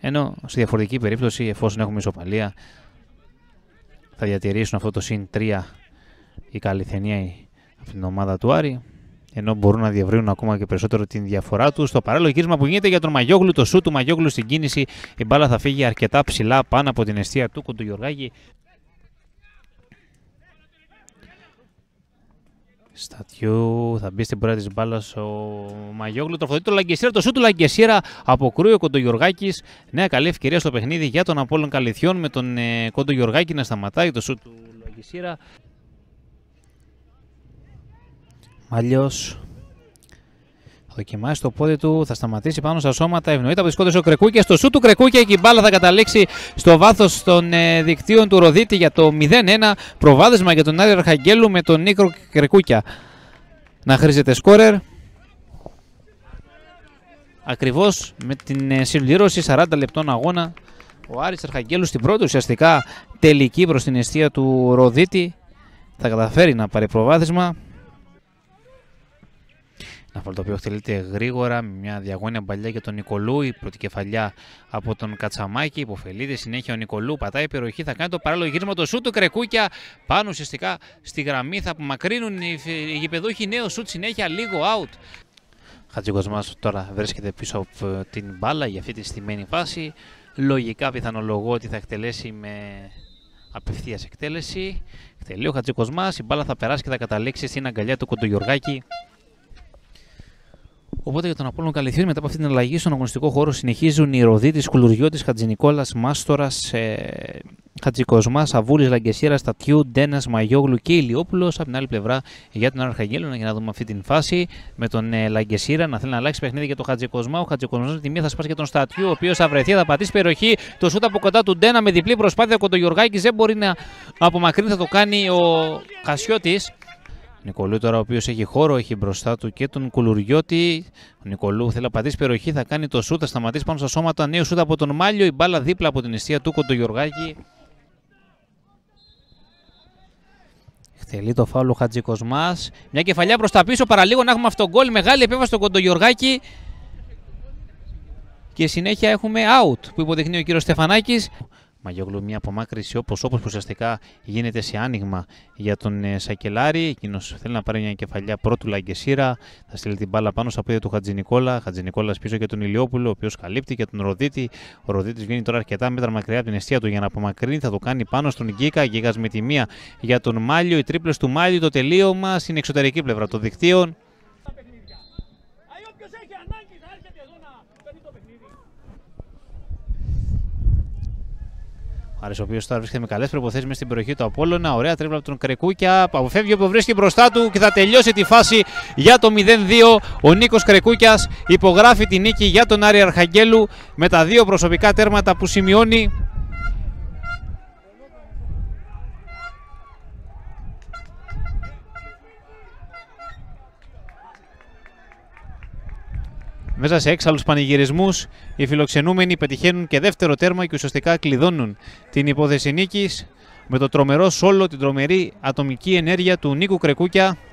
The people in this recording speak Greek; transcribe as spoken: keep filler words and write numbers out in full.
Ενώ στη διαφορετική περίπτωση, εφόσον έχουμε ισοπαλία, θα διατηρήσουν αυτό το συν τρία οι Καλυθενίοι από την ομάδα του Άρη, ενώ μπορούν να διευρύνουν ακόμα και περισσότερο την διαφορά του. Στο παράλληλο γύρισμα που γίνεται για τον Μαγιόγλου, το σούτ του Μαγιόγλου στην κίνηση, η μπάλα θα φύγει αρκετά ψηλά πάνω από την εστία του Κοντογιοργάκη. Στατιού, θα μπει στην πορεία της μπάλας ο Μαγιόγλου, τροφοδοτεί το Λαγκεσίρα, το σούτ του Λαγκεσίρα, αποκρούει ο Κοντογιοργάκης. Νέα καλή ευκαιρία στο παιχνίδι για τον Απόλλων Καλυθιών, με τον ε, Κοντογιοργάκη να σταματάει το σούτ του Λαγκεσίρα. Μάλιος θα δοκιμάσει το πόδι του, θα σταματήσει πάνω στα σώματα, ευνοείται από τις κόντρες ο Κρεκούκιας. Το σούτ του Κρεκούκια και η μπάλα θα καταλήξει στο βάθος των ε, δικτύων του Ροδίτη για το μηδέν ένα. Προβάδισμα για τον Άρη Αρχαγγέλου με τον Νίκο Κρεκούκια να χρήζεται σκόρερ. Ακριβώς με την ε, συμπληρώση σαράντα λεπτών αγώνα, ο Άρης Αρχαγγέλου στην πρώτη ουσιαστικά τελική προς την εστία του Ροδίτη θα καταφέρει να πάρει προβάδισμα. Ένα φάουλ το οποίο εκτελείται γρήγορα με μια διαγώνια παλιά για τον Νικολού. Η πρώτη κεφαλιά από τον Κατσαμάκη. Υποφελείται συνέχεια ο Νικολού. Πατάει περιοχή. Θα κάνει το παράλληλο γύρισμα. Το σούτ του Κρεκούκια πάνω ουσιαστικά στη γραμμή. Θα απομακρύνουν οι, οι γηπεδούχοι. Νέο σούτ συνέχεια. Λίγο out. Χατζικοσμάς τώρα βρίσκεται πίσω από την μπάλα για αυτή τη στημένη φάση. Λογικά πιθανολογώ ότι θα εκτελέσει με απευθείας εκτέλεση. Εκτελεί ο Χατζικοσμάς. Η μπάλα θα περάσει και θα καταλήξει στην αγκαλιά του Κοντογιοργάκη. Οπότε για τον Απόλλων Καλυθιών, μετά από αυτή την αλλαγή στον αγωνιστικό χώρο, συνεχίζουν οι Ροδίτης, Κουλουριώτης, Χατζηνικόλας, Μάστορας, ε, Χατζικοσμάς, Αβούλης, Λαγκεσίρας, Στατιού, Ντένας, Μαγιόγλου και Ηλιόπουλος. Από την άλλη πλευρά για τον Αρχαγγέλο, για να δούμε αυτή την φάση με τον ε, Λαγκεσίρα να θέλει να αλλάξει παιχνίδι για τον Χατζικοσμά. Ο Χατζικοσμάς με τη μία θα σπάσει για τον Στατιού, ο οποίος θα βρεθεί, θα πατήσει περιοχή. Το σούτ από κοντά του Ντένα με διπλή προσπάθεια. Ο Κοντογιοργάκης δεν μπορεί να απομακρύνει, θα το κάνει ο Χασιώτης. Νικολού τώρα, ο οποίος έχει χώρο, έχει μπροστά του και τον Κουλουριώτη. Ο Νικολού θέλει να πατήσει περιοχή, θα κάνει το σούτ, θα σταματήσει πάνω στα σώματα. Νέο σούτ από τον Μάλιο, η μπάλα δίπλα από την εστία του Κοντογιοργάκη. Εκτελεί το φάουλ ο Χατζικοσμάς. Μια κεφαλιά προς τα πίσω, παραλίγο να έχουμε αυτόν γκολ. Μεγάλη επέμβαση στον Κοντογιοργάκη. Και συνέχεια έχουμε out που υποδεικνύει ο κύριος Στεφανάκης. Μαγιόγλου μια απομάκρυση όπως όπως ουσιαστικά γίνεται σε άνοιγμα για τον ε, Σακελάρη. Εκείνος θέλει να πάρει μια κεφαλιά πρώτου Λαγκεσίρα. Θα στείλει την μπάλα πάνω στα πόδια του Χατζηνικόλα. Χατζηνικόλας πίσω για τον Ηλιόπουλο, ο οποίος καλύπτει και τον Ροδίτη. Ο Ροδίτης βγαίνει τώρα αρκετά μέτρα μακριά από την εστία του για να απομακρύνει. Θα το κάνει πάνω στον Γκίκα. Γκίκας με τη μία για τον Μάλιο. Οι τρίπλες του Μάλιο. Το τελείωμα στην εξωτερική πλευρά των δικτύων. Άρης, ο οποίος τώρα βρίσκεται με καλές προϋποθέσεις μέσα στην περιοχή του Απόλλωνα. Ωραία τρίπλα από τον Κρεκούκια. Αποφεύγει όπου βρίσκει μπροστά του και θα τελειώσει τη φάση για το μηδέν δύο. Ο Νίκος Κρεκούκιας υπογράφει τη νίκη για τον Άρη Αρχαγγέλου με τα δύο προσωπικά τέρματα που σημειώνει. Μέσα σε έξαλλους πανηγυρισμούς, οι φιλοξενούμενοι πετυχαίνουν και δεύτερο τέρμα και ουσιαστικά κλειδώνουν την υπόθεση νίκης με το τρομερό σόλο, την τρομερή ατομική ενέργεια του Νίκου Κρεκούκια.